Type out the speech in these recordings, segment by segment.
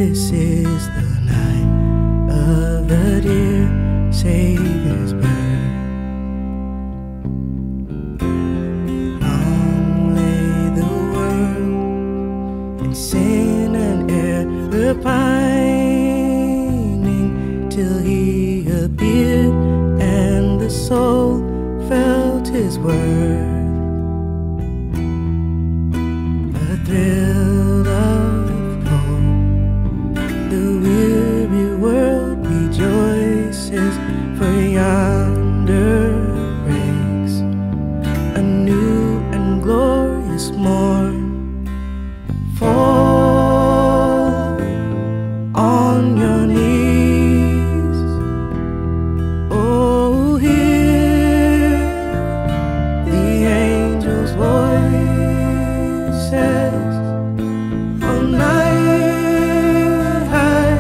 This is the night of the dear Savior's birth. Long lay the world in sin and error pining, till he appeared and the soul felt his worth. A thrill of hope, the weary world rejoices, for yonder breaks a new and glorious morn. Fall on your knees, oh, hear the angels' voices. Oh, night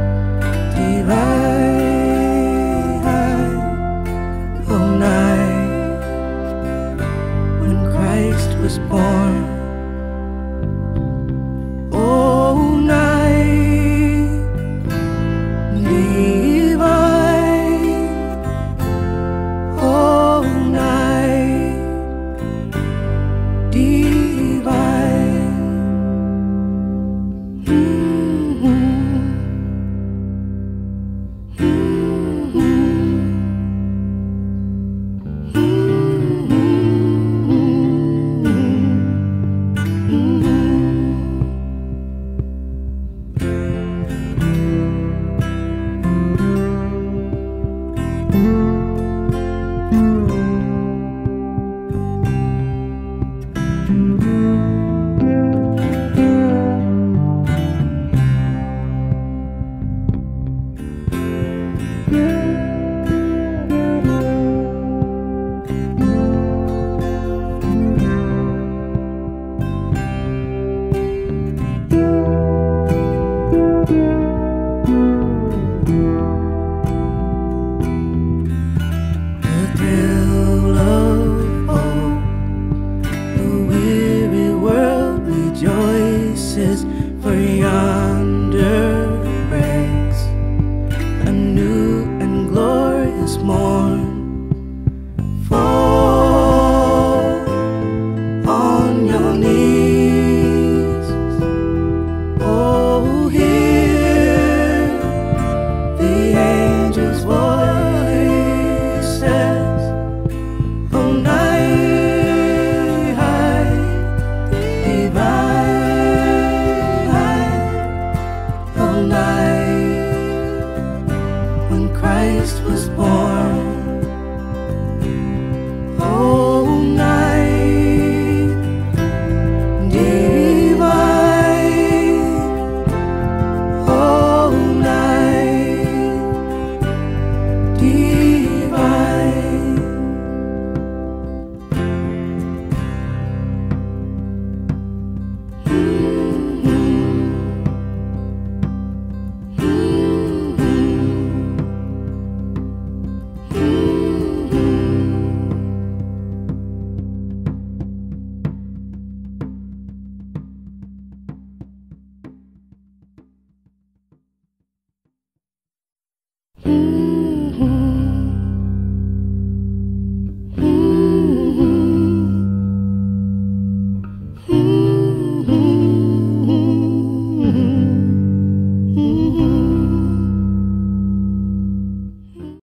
divine, oh, night when Christ was born. Oh, night divine, oh, night divine. The thrill of hope, the weary world rejoices, for yonder breaks a new and glorious morn. Fall on your knees, oh, hear the angels' voices. Oh, night divine, oh, night when Christ was born.